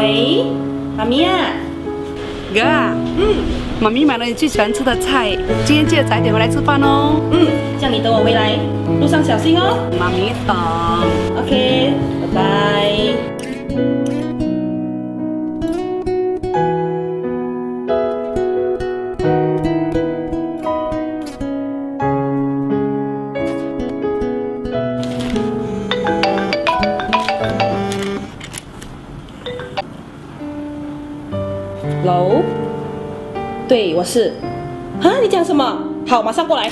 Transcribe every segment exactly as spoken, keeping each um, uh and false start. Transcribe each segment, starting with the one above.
喂，妈咪啊， 哥啊， 嗯， 妈咪买了你最喜欢吃的菜，今天记得早一点回来吃饭哦。 嗯，这样你等我回来，路上小心哦。 妈咪等。 OK，拜拜。 楼，对，我是。啊，你讲什么？好，马上过来。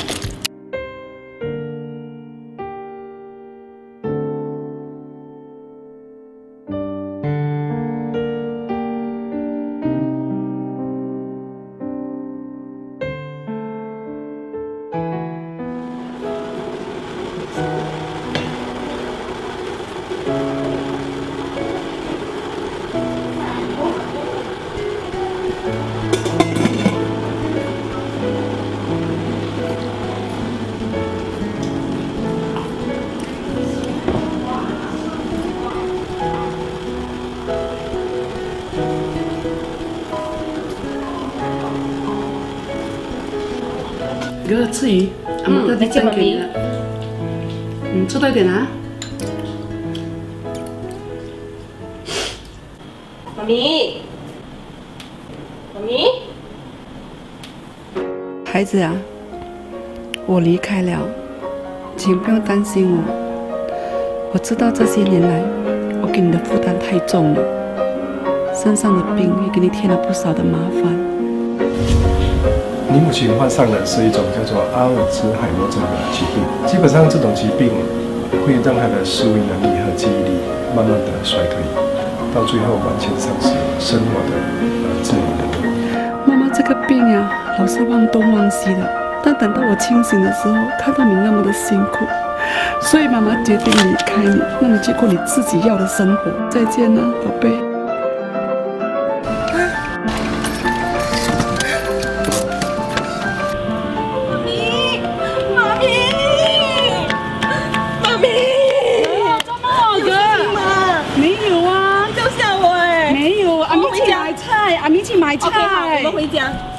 哥吃鱼，阿妈特地蒸给你的。嗯，吃多一点啊。 妈咪，妈咪， 孩子啊，我离开了，请不用担心我。我知道这些年来，我给你的负担太重了，身上的病也给你添了不少的麻烦。 你母亲患上的是一种叫做阿尔兹海默症的疾病，基本上这种疾病会让她的思维能力和记忆力慢慢的衰退，到最后完全丧失生活的呃自理能力。 妈妈这个病呀，老是忘东忘西的，但等到我清醒的时候，看到你那么的辛苦，所以妈妈决定离开你，让你去过你自己要的生活。再见了，宝贝。 救下我哎！ 没有，阿咪去买菜，阿咪去买菜。 OK， 好，我们回家。